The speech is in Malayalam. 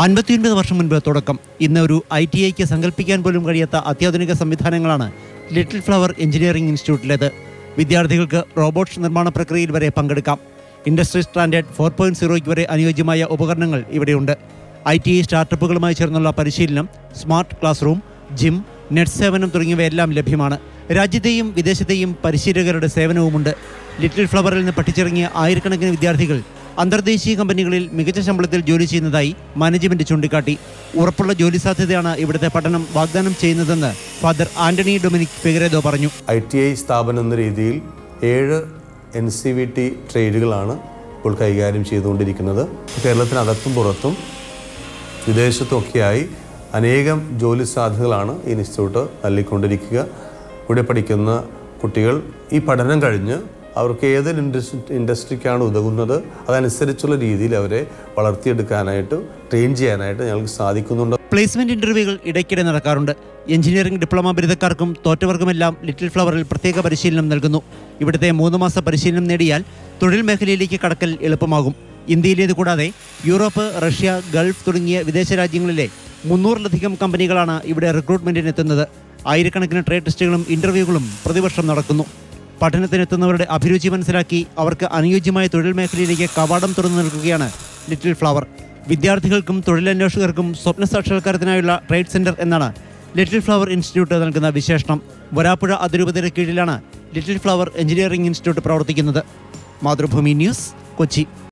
59 വർഷം മുൻപ് തുടക്കം. ഇന്ന് ഒരു ITIക്ക് സങ്കല്പിക്കാൻ പോലും കഴിയാത്ത അത്യാധുനിക സംവിധാനങ്ങളാണ് ലിറ്റിൽ ഫ്ലവർ എഞ്ചിനീയറിംഗ് ഇൻസ്റ്റിറ്റ്യൂട്ടിലേത്. വിദ്യാർത്ഥികൾക്ക് റോബോട്ട്സ് നിർമ്മാണ പ്രക്രിയയിൽ വരെ പങ്കെടുക്കാം. ഇൻഡസ്ട്രി സ്റ്റാൻഡേർഡ് 4.0 വരെ അനുയോജ്യമായ ഉപകരണങ്ങൾ ഇവിടെയുണ്ട്. ITI സ്റ്റാർട്ടപ്പുകളുമായി ചേർന്നുള്ള പരിശീലനം, smart class room, gym, net സേവനം തുടങ്ങിയവയെല്ലാം ലഭ്യമാണ്. രാജ്യത്തെയും വിദേശത്തെയും പരിശീലകരുടെ സേവനവുമുണ്ട്. ലിറ്റിൽ ഫ്ലവറിൽ നിന്ന് പഠിച്ചിറങ്ങിയ ആയിരക്കണക്കിന് വിദ്യാർത്ഥികൾ അന്തർദേശീയ കമ്പനികളിൽ മികച്ച ശമ്പളത്തിൽ ജോലി ചെയ്യുന്നതായി മാനേജ്മെന്റ് ചൂണ്ടിക്കാട്ടി. ഉറപ്പുള്ള ജോലി സാധ്യതയാണ് ഇവിടുത്തെ പഠനം വാഗ്ദാനം ചെയ്യുന്നതെന്ന് ഫാദർ ആന്റണി ഡൊമിനിക് ഫിഗറേദോ പറഞ്ഞു. ITI സ്ഥാപനം എന്ന രീതിയിൽ 7 NCVT ട്രേഡുകളാണ് ഇപ്പോൾ കൈകാര്യം ചെയ്തുകൊണ്ടിരിക്കുന്നത്. കേരളത്തിനകത്തും പുറത്തും വിദേശത്തുമൊക്കെയായി അനേകം ജോലി സാധ്യതകളാണ് ഈ ഇൻസ്റ്റിറ്റ്യൂട്ട് നൽകിക്കൊണ്ടിരിക്കുക. ഇവിടെ പഠിക്കുന്ന കുട്ടികൾ ഈ പഠനം കഴിഞ്ഞ് അവർക്ക് ഏതൊരു ഇൻഡസ്ട്രിക്കാണ് ഉതകുന്നത് അതനുസരിച്ചുള്ള രീതിയിൽ അവരെ വളർത്തിയെടുക്കാനായിട്ട്, ട്രെയിൻ ചെയ്യാനായിട്ട് ഞങ്ങൾക്ക് സാധിക്കുന്നുണ്ട്. പ്ലേസ്മെന്റ് ഇന്റർവ്യൂകൾ ഇടയ്ക്കിടെ നടക്കാറുണ്ട്. എഞ്ചിനീയറിംഗ് ഡിപ്ലോമ ബിരുദക്കാർക്കും തോറ്റവർക്കുമെല്ലാം ലിറ്റിൽ ഫ്ലവറിൽ പ്രത്യേക പരിശീലനം നൽകുന്നു. ഇവിടുത്തെ 3 മാസ പരിശീലനം നേടിയാൽ തൊഴിൽ മേഖലയിലേക്ക് കടക്കൽ എളുപ്പമാകും. ഇന്ത്യയിലേത് കൂടാതെ യൂറോപ്പ്, റഷ്യ, ഗൾഫ് തുടങ്ങിയ വിദേശ രാജ്യങ്ങളിലെ 300-ലധികം കമ്പനികളാണ് ഇവിടെ റിക്രൂട്ട്മെന്റിന് എത്തുന്നത്. ആയിരക്കണക്കിന് ട്രേഡ് ടെസ്റ്റുകളും ഇന്റർവ്യൂകളും പ്രതിവർഷം നടക്കുന്നു. പഠനത്തിനെത്തുന്നവരുടെ അഭിരുചി മനസ്സിലാക്കി അവർക്ക് അനുയോജ്യമായ തൊഴിൽ മേഖലയിലേക്ക് കവാടം തുറന്നു നൽകുകയാണ് ലിറ്റിൽ ഫ്ലവർ. വിദ്യാർത്ഥികൾക്കും തൊഴിലന്വേഷകർക്കും സ്വപ്ന സാക്ഷാത്കാരത്തിനായുള്ള ട്രേഡ് സെന്റർ എന്നാണ് ലിറ്റിൽ ഫ്ലവർ ഇൻസ്റ്റിറ്റ്യൂട്ട് നൽകുന്ന വിശേഷണം. വരാപ്പുഴ അതിരൂപതയുടെ കീഴിലാണ് ലിറ്റിൽ ഫ്ലവർ എഞ്ചിനീയറിംഗ് ഇൻസ്റ്റിറ്റ്യൂട്ട് പ്രവർത്തിക്കുന്നത്. മാതൃഭൂമി ന്യൂസ്, കൊച്ചി.